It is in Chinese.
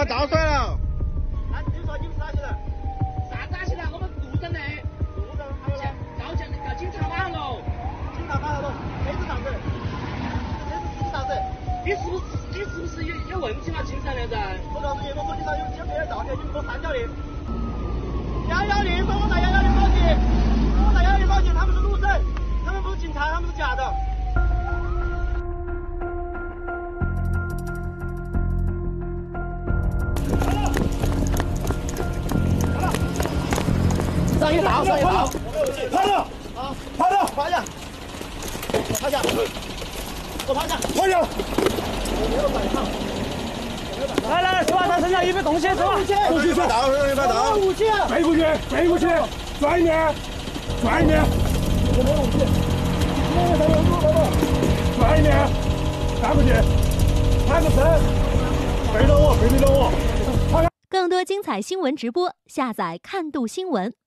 要照出来了。 你说你们是哪些人？ 啥子哪些人？我们路人嘞。 路人还有呢？ 要警察马上喽！ 警察马上喽！车子上子，车子司机上子。 你是不是有问题嘛？精神那人？ 我告诉你，我手机上有监控的照片，你们给我删掉的。110，说我打110报警，说我打110报警，他们是路人，他们不是警察，他们是假的。上一道，上一道， 趴着， 啊， 趴着， 趴下，趴下，我趴下， 趴下。 来，说他身上有没有东西？说东西快到，快到。 武器啊！ 背过去，背过去，转一面，转一面。 有没有武器？ 转一面，转过去，转个身，背着我，背着我。 更多精彩新闻直播，下载看度新闻。